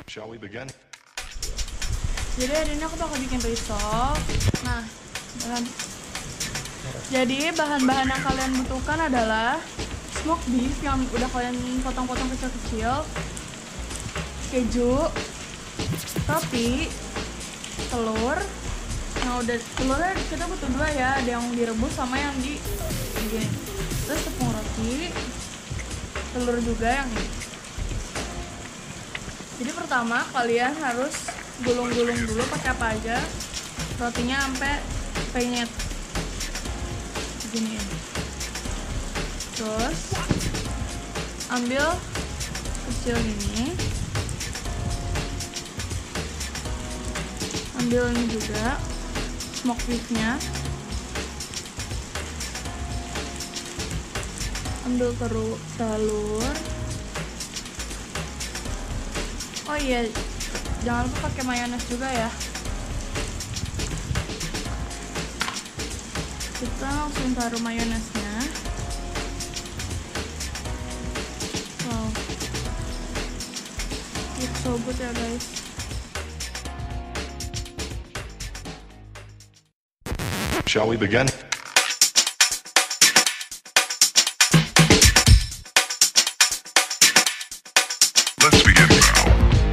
Shall we begin? Jadi hari ini aku bakal bikin risol. Nah, jadi bahan-bahan yang kalian butuhkan adalah smoked beef yang udah kalian potong-potong kecil-kecil, keju, roti, telur. Nah, udah telurnya kita butuh dua ya, ada yang direbus sama yang begini. Terus tepung roti, telur juga yang ini. Jadi pertama kalian harus gulung-gulung dulu pakai apa aja rotinya sampai penyet begini. Terus ambil kecil ini, ambil ini juga smoked beefnya, ambil telur. Oh iya, jangan lupa pakai mayones juga ya. Kita langsung taruh mayonesnya. Wow, it's so good ya guys. Shall we begin? Let's begin now.